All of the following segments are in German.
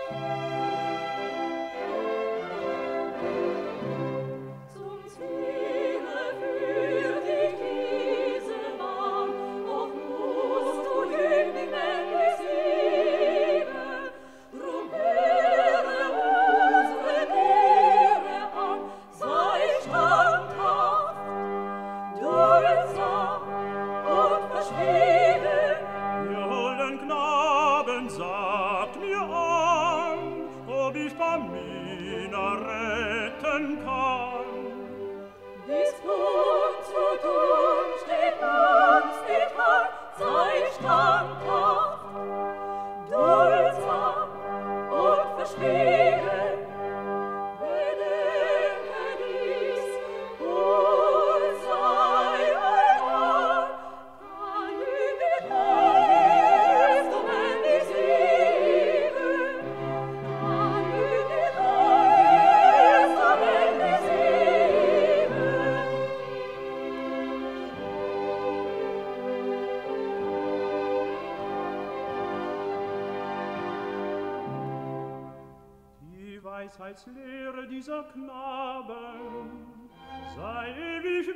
Weisheitslehre dieser Knaben sei ewig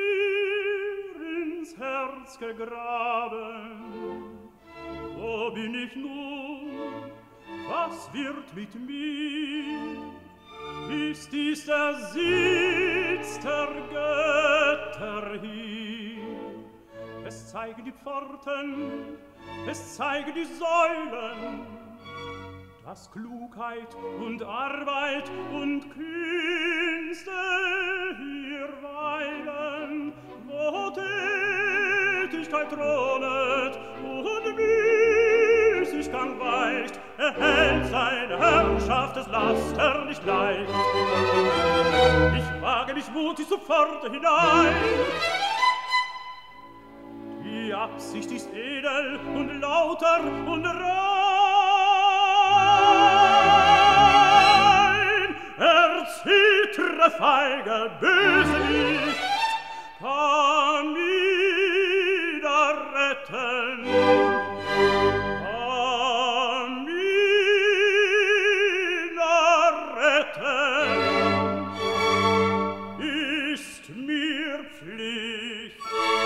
mir ins Herz gegraben. Wo bin ich nun? Was wird mit mir? Ist dies der Sitz der Götter hier? Es zeigen die Pforten, es zeigen die Säulen, dass Klugheit und Arbeit und Künste hier weilen, wo Tätigkeit thronet und Müßiggang weicht, erhält seine Herrschaft des Laster nicht leicht. Ich wage mich mutig zur Pforte hinein. Die Absicht ist edel und lauter und rein. Erzittere feige Bösewicht, kann wieder retten. Kann wieder retten, ist mir Pflicht.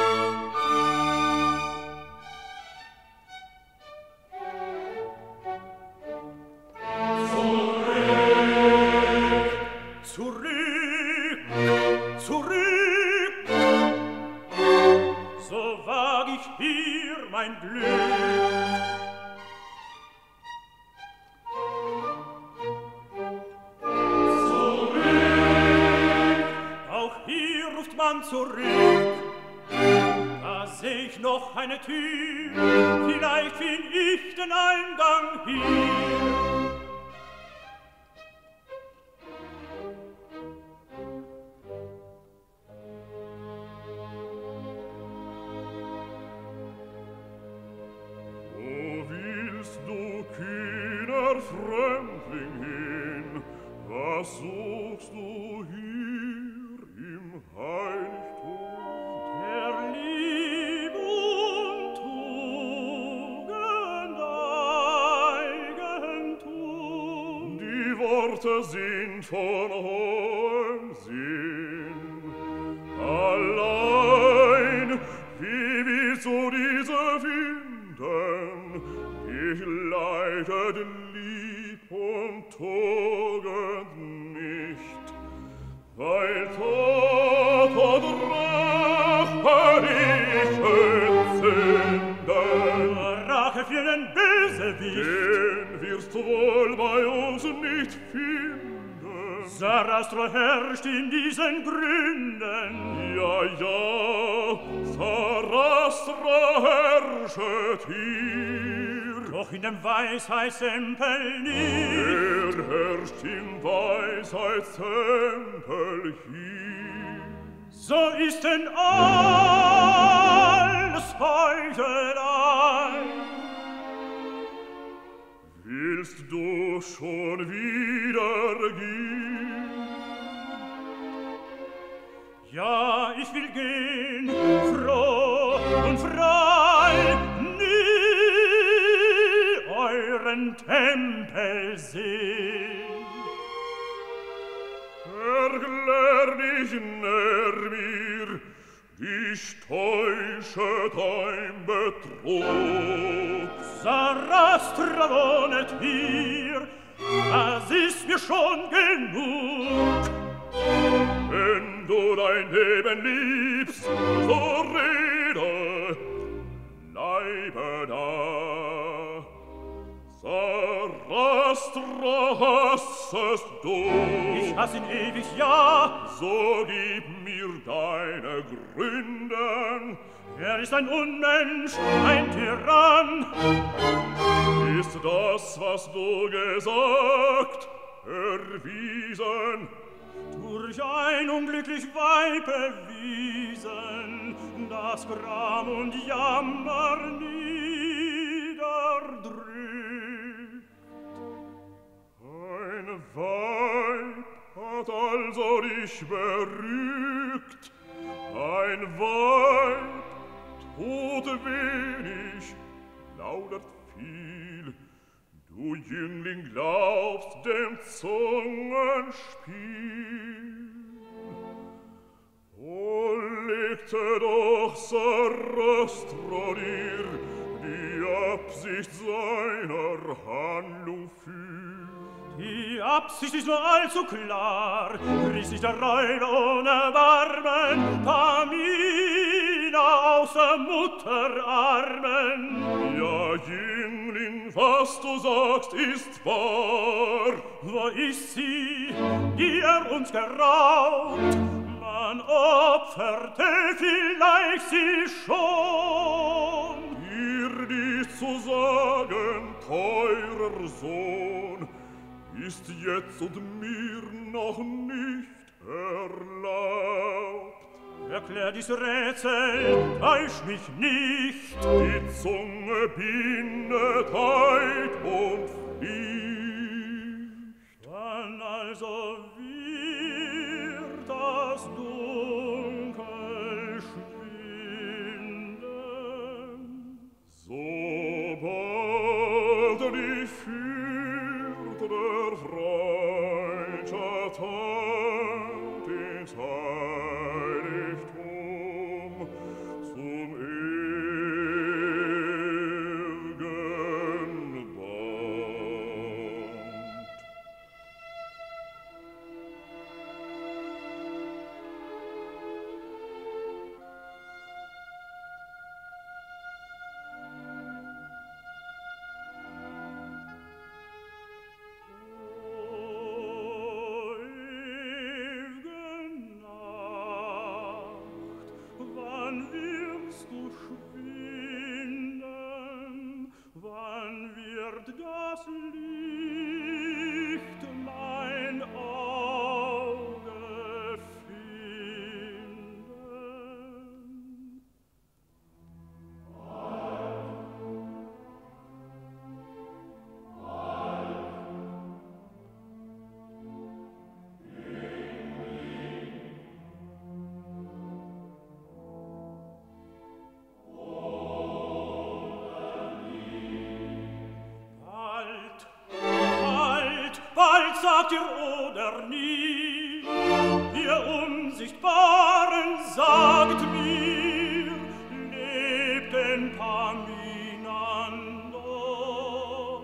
Zurück, so wag ich hier mein Glück. Zurück, auch hier ruft man zurück. Da seh ich noch eine Tür, vielleicht find ich den Eingang hier. Fremdling hin, was suchst du hier im Heiligtum? Der Lieb und Tugend Eigentum. Die Worte sind von hohem Sinn. Allein, wie willst du diese finden? Ich leite den und Tugend nicht, weil Tod und Rache dich entzünden. Rache für den Bösewicht, den wirst du wohl bei uns nicht finden. Sarastro herrscht in diesen Gründen. Ja, ja, Sarastro herrschet hier. Doch in dem Weisheitstempel nicht. Herrscht im Weisheitstempel hier. So ist denn alles Heuchelei. Willst du schon wieder gehen? Ja, ich will gehen, froh und frei, euren Tempel sehn. Erklär dich näher mir, dich täusche dein Betrug. Sarastra wohnet hier, das ist mir schon genug. Wenn du dein Leben liebst, so rede, bleibe da. Sarastra hassest du. Ich hass ihn ewig, ja. So gib mir deine Gründe. Er ist ein Unmensch, ein Tyrann. Ist das, was du gesagt, erwiesen? Durch ein unglücklich Weib bewiesen, das Gram und Jammer niederdrückt. Ein Weib hat also dich berügt, ein Weib tut wenig, laudert viel. Du Jüngling glaubst dem Zungenspiel. O legte doch Sarastra dir die Absicht seiner Handlung für. Die Absicht ist nur allzu klar, riss sich der Räuber ohne Erbarmen, Pamina aus der Mutterarmen. Ja, Jüngling, was du sagst, ist wahr. Wo ist sie, die uns geraubt? Man opferte vielleicht sie schon. Dir dies zu sagen, teurer Sohn, ist jetzt und mir noch nicht erlaubt. Erklär dies Rätsel, täusch mich nicht. Die Zunge bindet Eid und Pflicht. Wann also wird das Dunkel schwinden? Sobald die Fürth der Freundschaft hand ins Heiligtum zum ewigen Band. Das Licht mein Auge finden. Bald sagt ihr oder nie, ihr Unsichtbaren sagt mir, lebt in Pamina noch.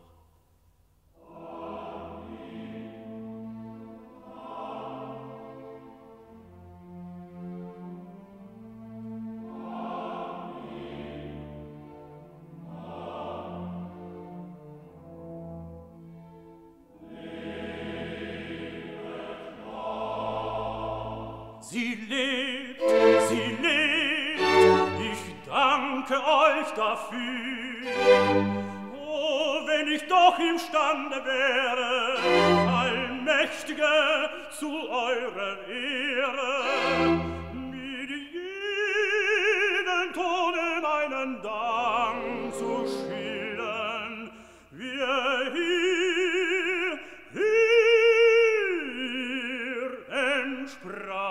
Sie lebt, ich danke euch dafür. Oh, wenn ich doch imstande wäre, Allmächtige, zu eurer Ehre, mit jedem Tone meinen Dank zu schildern, wir hier entsprach.